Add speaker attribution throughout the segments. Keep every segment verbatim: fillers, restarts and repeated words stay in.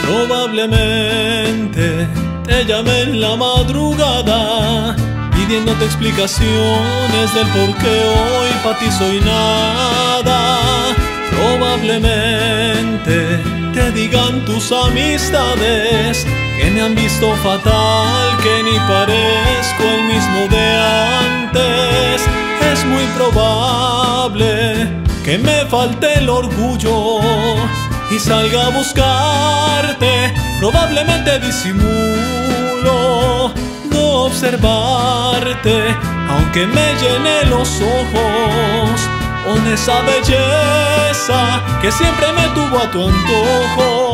Speaker 1: Probablemente te llamé en la madrugada pidiéndote explicaciones del por qué hoy pa' ti soy nada. Probablemente te digan tus amistades que me han visto fatal, que ni parezco el mismo de antes. Es muy probable que me falte el orgullo y salga a buscarte. Probablemente disimulo no observarte, aunque me llene los ojos con esa belleza que siempre me tuvo a tu antojo.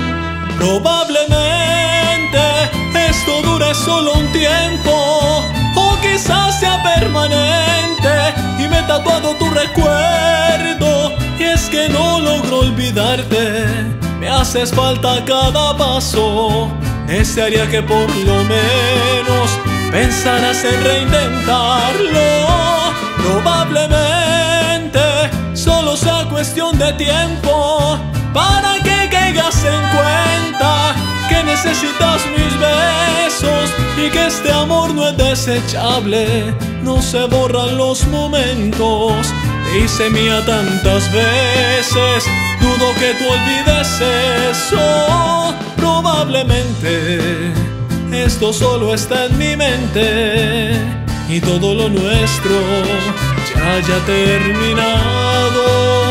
Speaker 1: Probablemente esto dure solo un tiempo, o quizás sea permanente y me he tatuado tu recuerdo. Y es que no logro olvidarte, me haces falta a cada paso. Desearía que por lo menos pensaras en reintentarlo. Probablemente solo sea cuestión de tiempo para que caigas en cuenta que necesitas mis besos y que este amor no es desechable. No se borran los momentos, te hice mía tantas veces, dudo que tú olvides eso. Probablemente esto solo está en mi mente y todo lo nuestro ya haya terminado.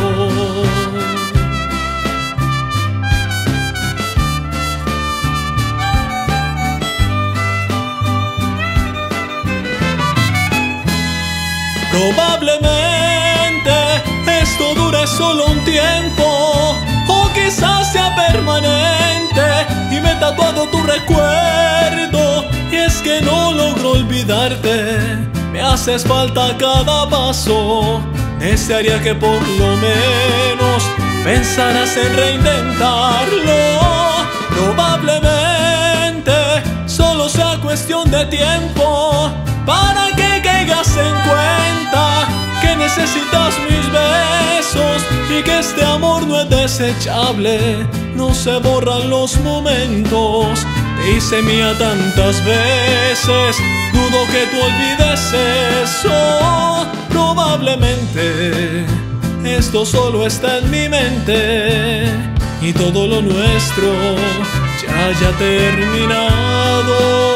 Speaker 1: Probablemente esto dure solo un tiempo, o quizás sea permanente y me he tatuado tu recuerdo. Y es que no logro olvidarte, me haces falta a cada paso. Desearía que por lo menos pensaras en reintentarlo. Probablemente solo sea cuestión de tiempo para que caigas en cuenta que necesitas mis besos y que este amor no es desechable. No se borran los momentos, te hice mía tantas veces, dudo que tú olvides eso. Probablemente esto solo está en mi mente y todo lo nuestro ya haya terminado.